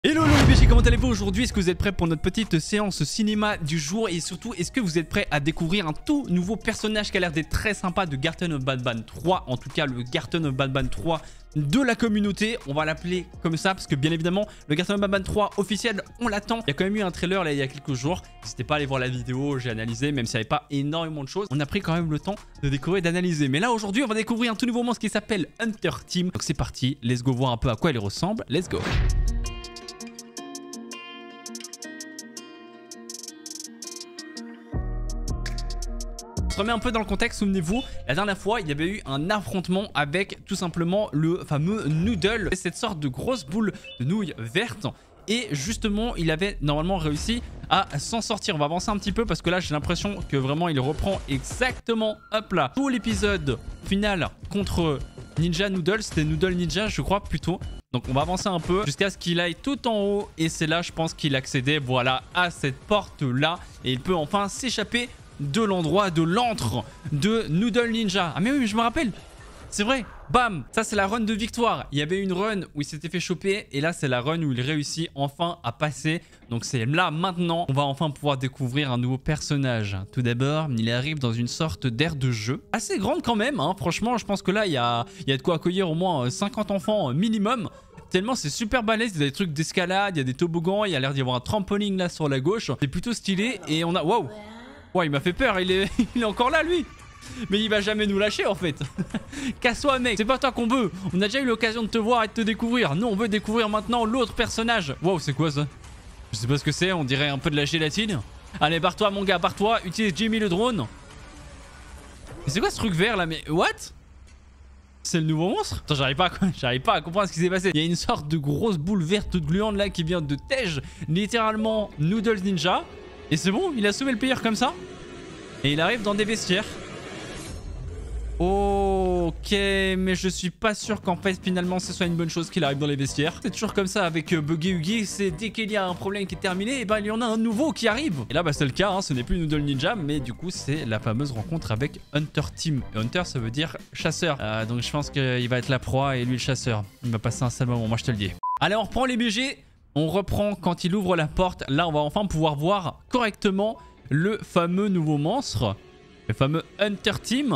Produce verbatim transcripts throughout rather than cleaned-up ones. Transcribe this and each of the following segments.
Hello les B G, comment allez-vous aujourd'hui? Est-ce que vous êtes prêts pour notre petite séance cinéma du jour? Et surtout, est-ce que vous êtes prêts à découvrir un tout nouveau personnage qui a l'air d'être très sympa de Garten of Banban trois? En tout cas, le Garten of Banban trois de la communauté. On va l'appeler comme ça parce que bien évidemment, le Garten of Banban trois officiel, on l'attend. Il y a quand même eu un trailer là il y a quelques jours. N'hésitez pas à aller voir la vidéo, j'ai analysé, même s'il n'y avait pas énormément de choses. On a pris quand même le temps de découvrir et d'analyser. Mais là aujourd'hui, on va découvrir un tout nouveau monstre qui s'appelle Hunter Team. Donc c'est parti, let's go voir un peu à quoi il ressemble. Let's go. On se remet un peu dans le contexte, souvenez-vous, la dernière fois il y avait eu un affrontement avec tout simplement le fameux Noodle, cette sorte de grosse boule de nouilles verte. Et justement il avait normalement réussi à s'en sortir. On va avancer un petit peu parce que là j'ai l'impression que vraiment il reprend exactement, hop là, tout l'épisode final contre Ninja Noodle. C'était Noodle Ninja je crois plutôt. Donc on va avancer un peu jusqu'à ce qu'il aille tout en haut. Et c'est là je pense qu'il accédait voilà à cette porte là. Et il peut enfin s'échapper de l'endroit, de l'antre de Noodle Ninja. Ah mais oui, mais je me rappelle. C'est vrai. Bam. Ça, c'est la run de victoire. Il y avait une run où il s'était fait choper. Et là, c'est la run où il réussit enfin à passer. Donc, c'est là, maintenant, on va enfin pouvoir découvrir un nouveau personnage. Tout d'abord, il arrive dans une sorte d'aire de jeu. Assez grande quand même. Hein. Franchement, je pense que là, il y a, il y a de quoi accueillir au moins cinquante enfants minimum. Tellement c'est super balèze, il y a des trucs d'escalade, il y a des toboggans, il y a l'air d'y avoir un trampoline là sur la gauche. C'est plutôt stylé. Et on a... Waouh. Ouais, il m'a fait peur, il est... il est encore là, lui. Mais il va jamais nous lâcher, en fait. Casse-toi, mec. C'est pas toi qu'on veut. On a déjà eu l'occasion de te voir et de te découvrir. Nous, on veut découvrir maintenant l'autre personnage. Wow, c'est quoi, ça? Je sais pas ce que c'est. On dirait un peu de la gélatine. Allez, barre-toi, mon gars, barre-toi. Utilise Jimmy le drone. Mais c'est quoi ce truc vert, là? Mais what? C'est le nouveau monstre? Attends, j'arrive pas, j'arrive pas à comprendre ce qui s'est passé. Il y a une sorte de grosse boule verte toute gluante, là, qui vient de Tej. Littéralement, Noodles Ninja. Et c'est bon, il a sauvé le player comme ça. Et il arrive dans des vestiaires. Ok, mais je suis pas sûr qu'en fait finalement ce soit une bonne chose qu'il arrive dans les vestiaires. C'est toujours comme ça avec euh, Buggy Huggy, c'est dès qu'il y a un problème qui est terminé, et ben il y en a un nouveau qui arrive. Et là bah c'est le cas, hein, ce n'est plus Noodle Ninja, mais du coup c'est la fameuse rencontre avec Hunter Team. Et Hunter ça veut dire chasseur, euh, donc je pense qu'il va être la proie et lui le chasseur. Il va passer un sale moment, moi je te le dis. Allez, on reprend les B G. On reprend quand il ouvre la porte. Là, on va enfin pouvoir voir correctement le fameux nouveau monstre. Le fameux Hunter Team.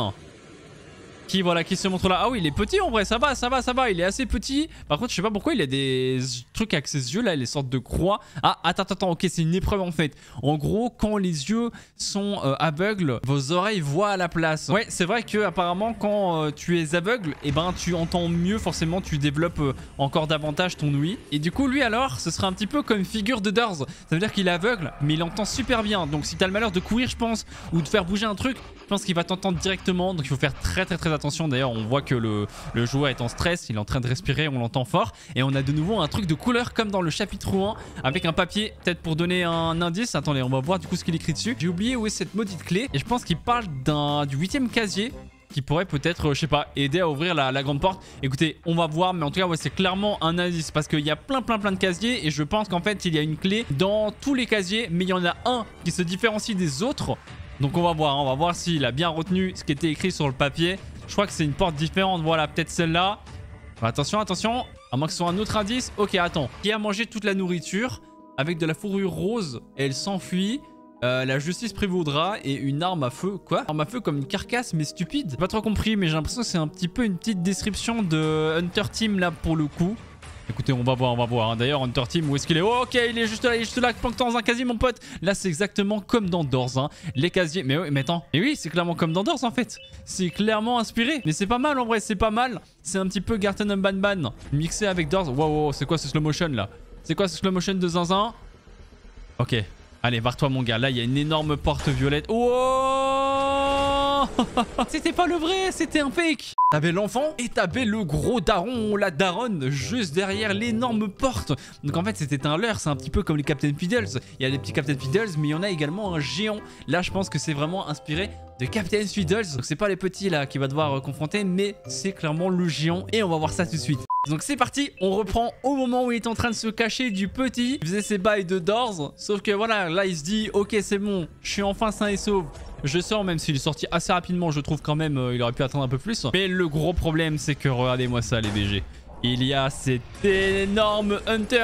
Qui, voilà, qui se montre là. Ah oui, il est petit en vrai. Ça va, ça va, ça va. Il est assez petit. Par contre, je sais pas pourquoi il a des trucs avec ses yeux là. Les sortes de croix. Ah, attends, attends. Ok, c'est une épreuve en fait. En gros, quand les yeux sont euh, aveugles, vos oreilles voient à la place. Ouais, c'est vrai que apparemment, quand euh, tu es aveugle, et eh ben tu entends mieux. Forcément, tu développes euh, encore davantage ton ouïe. Et du coup, lui alors, ce sera un petit peu comme figure de Doors. Ça veut dire qu'il est aveugle, mais il entend super bien. Donc, si t'as le malheur de courir, je pense, ou de faire bouger un truc, je pense qu'il va t'entendre directement. Donc, il faut faire très, très, très attention. D'ailleurs, on voit que le, le joueur est en stress. Il est en train de respirer. On l'entend fort. Et on a de nouveau un truc de couleur comme dans le chapitre un avec un papier, peut-être pour donner un indice. Attendez, on va voir du coup ce qu'il écrit dessus. J'ai oublié où est cette maudite clé. Et je pense qu'il parle d'un du huitième casier qui pourrait peut-être, je sais pas, aider à ouvrir la, la grande porte. Écoutez, on va voir. Mais en tout cas, ouais, c'est clairement un indice parce qu'il y a plein, plein, plein de casiers. Et je pense qu'en fait, il y a une clé dans tous les casiers. Mais il y en a un qui se différencie des autres. Donc on va voir, hein, on va voir s'il a bien retenu ce qui était écrit sur le papier. Je crois que c'est une porte différente, voilà, peut-être celle-là. Attention, attention, à moins que ce soit un autre indice. Ok, attends, qui a mangé toute la nourriture avec de la fourrure rose, elle s'enfuit. Euh, la justice prévaudra et une arme à feu. Quoi? Arme à feu comme une carcasse mais stupide. J'ai pas trop compris, mais j'ai l'impression que c'est un petit peu une petite description de Hunter Team là pour le coup. Écoutez, on va voir, on va voir. Hein. D'ailleurs, Hunter Team, où est-ce qu'il est? Oh, ok, il est juste là, il est juste là, planqué dans un casier, mon pote. Là, c'est exactement comme dans Doors. Hein. Les casiers. Mais oui, mais attends. Mais oui, c'est clairement comme dans Doors, en fait. C'est clairement inspiré. Mais c'est pas mal, en vrai, c'est pas mal. C'est un petit peu Garten of Banban mixé avec Doors. Wow, wow, c'est quoi ce slow motion là? C'est quoi ce slow motion de zinzin? Ok. Allez, barre-toi, mon gars. Là, il y a une énorme porte violette. Wow! C'était pas le vrai, c'était un fake. T'avais l'enfant et t'avais le gros daron ou la daronne juste derrière l'énorme porte. Donc en fait c'était un leurre, c'est un petit peu comme les Captain Fiddles. Il y a des petits Captain Fiddles mais il y en a également un géant. Là je pense que c'est vraiment inspiré de Captain Fiddles. Donc c'est pas les petits là qui va devoir confronter mais c'est clairement le géant et on va voir ça tout de suite. Donc c'est parti, on reprend au moment où il est en train de se cacher du petit. Il faisait ses bails de Doors, sauf que voilà, là il se dit ok c'est bon, je suis enfin sain et sauve. Je sors, même s'il est sorti assez rapidement, je trouve quand même euh, il aurait pu attendre un peu plus. Mais le gros problème c'est que regardez-moi ça les B G. Il y a cet énorme Hunter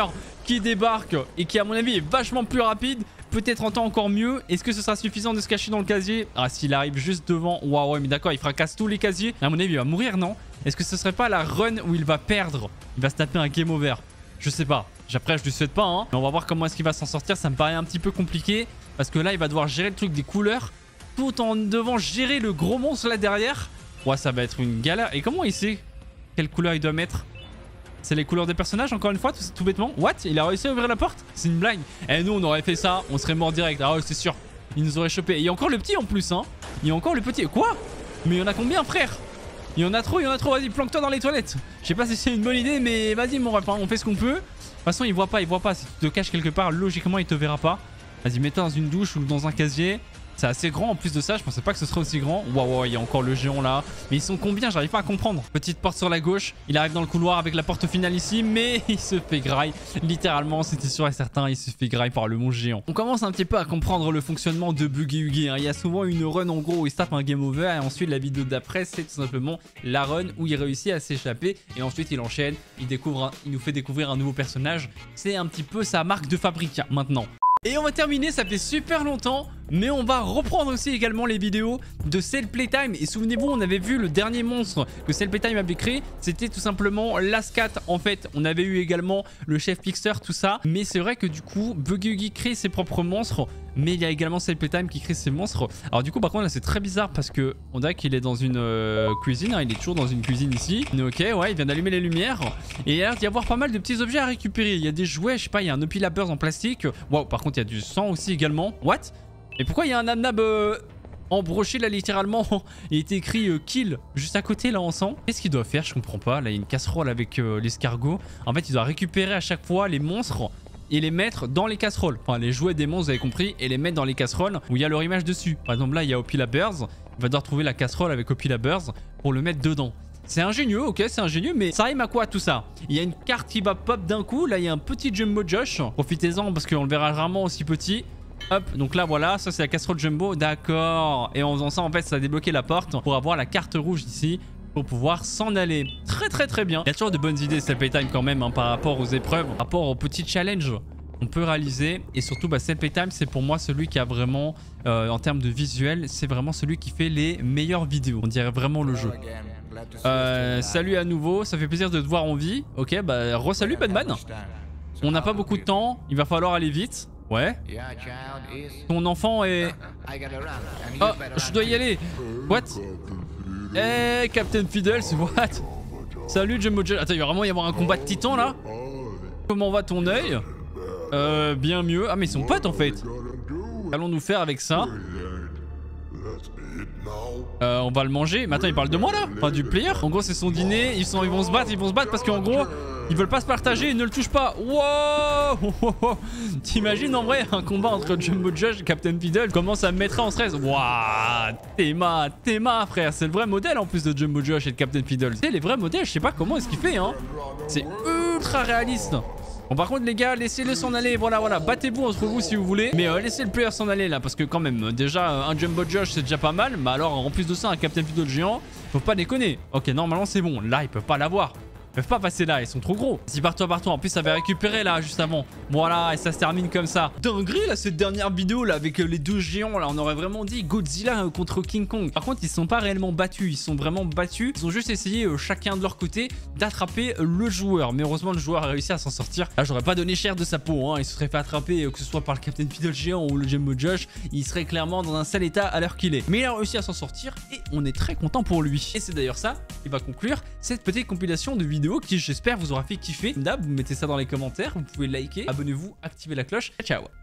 qui débarque et qui à mon avis est vachement plus rapide. Peut-être en temps encore mieux. Est-ce que ce sera suffisant de se cacher dans le casier? Ah, s'il arrive juste devant. Waouh, ouais, mais d'accord, il fracasse tous les casiers. À mon avis, il va mourir, non? Est-ce que ce serait pas la run où il va perdre? Il va se taper un game over. Je sais pas. Après, je lui souhaite pas, hein. Mais on va voir comment est-ce qu'il va s'en sortir. Ça me paraît un petit peu compliqué. Parce que là, il va devoir gérer le truc des couleurs. Tout en devant gérer le gros monstre là derrière. Ouais, ça va être une galère. Et comment il sait quelle couleur il doit mettre? C'est les couleurs des personnages, encore une fois, tout, tout bêtement. What? Il a réussi à ouvrir la porte? C'est une blague. Et nous, on aurait fait ça, on serait mort direct. Ah ouais, c'est sûr. Il nous aurait chopé. Et il y a encore le petit en plus, hein. Il y a encore le petit. Quoi? Mais il y en a combien, frère? Il y en a trop, il y en a trop. Vas-y, planque-toi dans les toilettes. Je sais pas si c'est une bonne idée, mais vas-y, mon ref, hein. On fait ce qu'on peut. De toute façon, il voit pas, il voit pas. Si tu te caches quelque part, logiquement, il te verra pas. Vas-y, mets-toi dans une douche ou dans un casier. C'est assez grand en plus de ça, je pensais pas que ce serait aussi grand. Waouh, wow, il y a encore le géant là. Mais ils sont combien? J'arrive pas à comprendre. Petite porte sur la gauche. Il arrive dans le couloir avec la porte finale ici, mais il se fait graille. Littéralement, c'était sûr et certain, il se fait graille par le monstre géant. On commence un petit peu à comprendre le fonctionnement de Buggy Wuggy, hein. Il y a souvent une run en gros où il se tape un game over et ensuite la vidéo d'après, c'est tout simplement la run où il réussit à s'échapper et ensuite il enchaîne. Il, découvre un... il nous fait découvrir un nouveau personnage. C'est un petit peu sa marque de fabrique hein, maintenant. Et on va terminer, ça fait super longtemps, mais on va reprendre aussi également les vidéos de Cell Playtime. Et souvenez-vous, on avait vu le dernier monstre que Cell Playtime avait créé, c'était tout simplement Lascat. En fait, on avait eu également le chef Pixter, tout ça. Mais c'est vrai que du coup, Buggy Wuggy crée ses propres monstres, mais il y a également Cell Playtime qui crée ses monstres. Alors du coup, par contre, là, c'est très bizarre parce que on dirait qu'il est dans une euh, cuisine. Hein, il est toujours dans une cuisine ici. Mais ok, ouais, il vient d'allumer les lumières. Et il y a l'air d'y avoir pas mal de petits objets à récupérer. Il y a des jouets, je sais pas, il y a un Opilabers en plastique. Waouh, par contre, il y a du sang aussi également. What? Et pourquoi il y a un Nab euh, embroché là littéralement? Il est écrit euh, kill juste à côté là en sang. Qu'est-ce qu'il doit faire? Je comprends pas. Là, il y a une casserole avec euh, l'escargot. En fait, il doit récupérer à chaque fois les monstres et les mettre dans les casseroles. Enfin, les jouets des monstres, vous avez compris, et les mettre dans les casseroles où il y a leur image dessus. Par exemple, là, il y a Opilabers. Il va devoir trouver la casserole avec Opilabers pour le mettre dedans. C'est ingénieux, ok, c'est ingénieux, mais ça rime à quoi tout ça? Il y a une carte qui va pop d'un coup. Là, il y a un petit Jumbo Josh. Profitez-en parce qu'on le verra rarement aussi petit. Hop, donc là, voilà, ça c'est la casserole Jumbo. D'accord. Et en faisant ça, en fait, ça a débloqué la porte pour avoir la carte rouge ici pour pouvoir s'en aller. Très, très, très bien. Il y a toujours de bonnes idées, Cell Playtime quand même, hein, par rapport aux épreuves, par rapport aux petits challenges qu'on peut réaliser. Et surtout, bah, Cell Playtime, c'est pour moi celui qui a vraiment, euh, en termes de visuel, c'est vraiment celui qui fait les meilleures vidéos. On dirait vraiment le jeu. Euh, salut à nouveau, ça fait plaisir de te voir en vie. Ok, bah re-salut Batman. On n'a pas beaucoup de temps, il va falloir aller vite. Ouais. Ton enfant est... Oh, je dois y aller. What? Eh, hey, Captain Fiddles, what? Salut Jumbo Josh. Attends, il va vraiment y avoir un combat de titans là? Comment va ton œil? Euh, bien mieux. Ah mais ils sont potes en fait. Qu'allons-nous faire avec ça? Euh, on va le manger. Mais attends, il parle de moi là? Enfin, du player. En gros, c'est son dîner. Ils, sont, ils vont se battre. Ils vont se battre parce qu'en gros, ils veulent pas se partager. Ils ne le touchent pas. Wow. T'imagines en vrai un combat entre Jumbo Josh et Captain Fiddle commence à me mettre en stress. Waouh. Théma, Théma, frère. C'est le vrai modèle en plus de Jumbo Josh et de Captain Fiddle. C'est les vrais modèles. Je sais pas comment est-ce qu'il fait, hein. C'est ultra réaliste. Bon, par contre les gars, laissez-le s'en aller. Voilà, voilà, battez-vous entre vous si vous voulez. Mais euh, laissez le player s'en aller là. Parce que quand même, déjà un Jumbo Josh c'est déjà pas mal. Mais alors en plus de ça, un Captain Fiddle géant, faut pas déconner. Ok, normalement c'est bon. Là ils peuvent pas l'avoir. Ils peuvent pas passer là, ils sont trop gros. Vas-y, barre-toi, barre-toi. En plus, ça avait récupéré là, juste avant. Voilà, et ça se termine comme ça. Dinguerie là, cette dernière vidéo là, avec euh, les deux géants là. On aurait vraiment dit Godzilla euh, contre King Kong. Par contre, ils sont pas réellement battus. Ils sont vraiment battus. Ils ont juste essayé, euh, chacun de leur côté, d'attraper euh, le joueur. Mais heureusement, le joueur a réussi à s'en sortir. Là, j'aurais pas donné cher de sa peau, hein. Il se serait fait attraper, euh, que ce soit par le Captain Fiddle géant ou le Jumbo Josh. Il serait clairement dans un sale état à l'heure qu'il est. Mais il a réussi à s'en sortir et on est très content pour lui. Et c'est d'ailleurs ça qui va conclure cette petite compilation de vidéos qui, j'espère, vous aura fait kiffer. D'hab, vous mettez ça dans les commentaires, vous pouvez liker, abonnez-vous, activez la cloche. Ciao.